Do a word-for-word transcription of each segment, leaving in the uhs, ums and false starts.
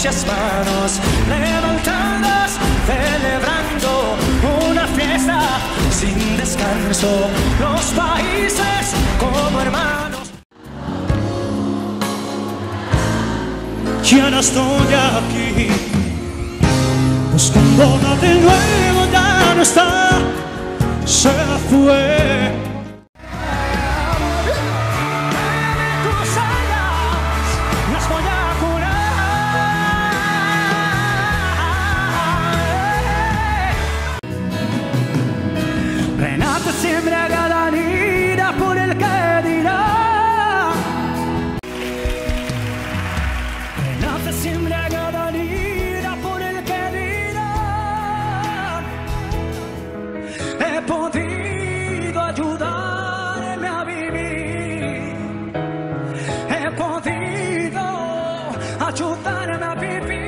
muchas manos levantadas, celebrando una fiesta sin descanso, los países como hermanos. Ya no estoy aquí, buscando nada de nuevo, ya no está, se fue. Renata se embriaga la ira por el que dirá. Renata se embriaga la ira por el que dirá. He podido ayudarme a vivir. He podido ayudarme a vivir.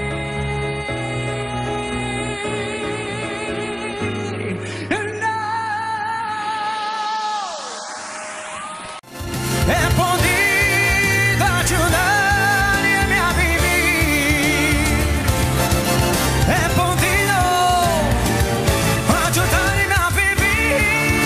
He podido ayudarme a vivir. He podido ayudarme a vivir.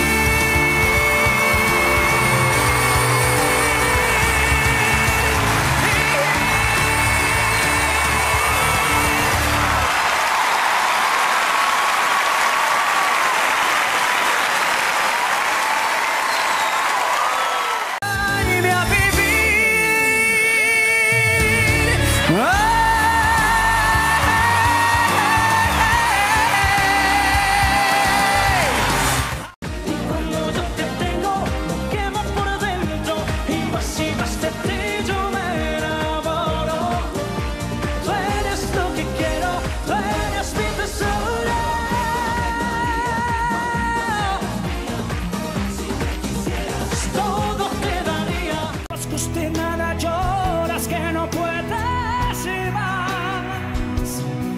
Nada lloras que no puedes ir más,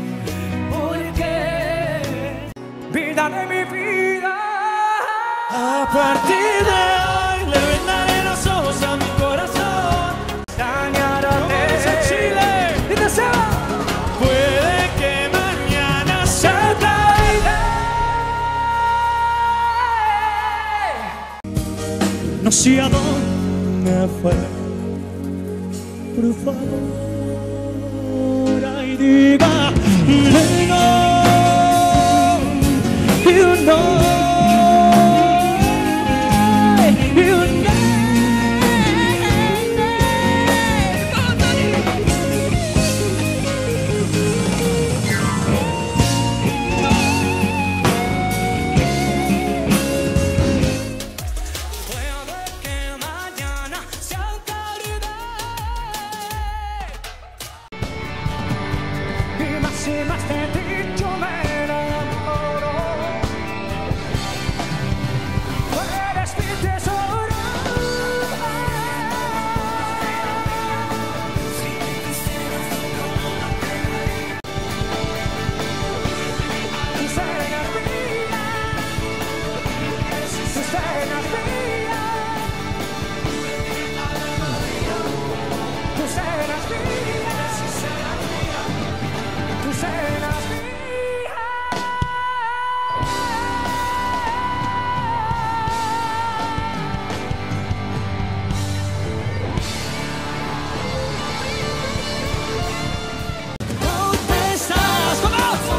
porque vida de mi vida, a partir de hoy le vendaré los ojos a mi corazón. Extrañarte a Chile y te sea, puede que mañana sea tarde. No sé a dónde fue, por favor, ay, diga, you know, you know, you know. Puede que mañana sea tarde. Y más y más de ti yo me enamoro. Tú eres mi tesoro. Tú serás mía. Tú serás mía. Tú serás mía. Tú serás mía. ¿Dónde estás? ¿Cómo?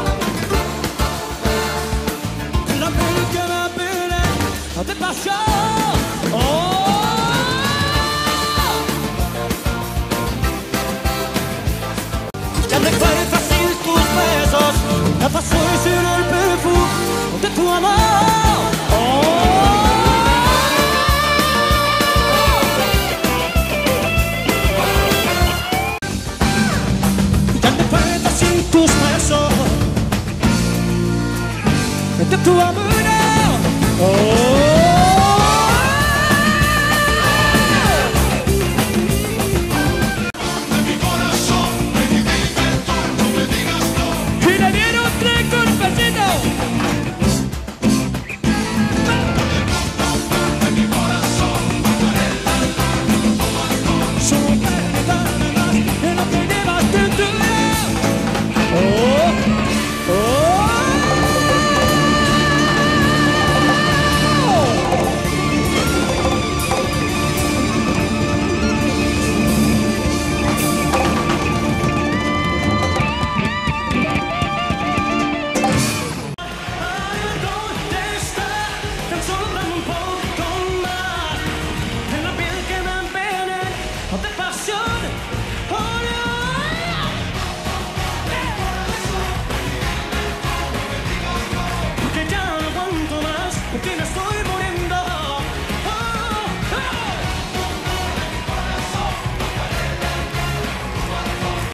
La que me pide, no te pasó. Oh. Ya no fue fácil tus besos, no pasó sin el perfume de tu amor. Oh. Ya no fue fácil tus besos de tu amor.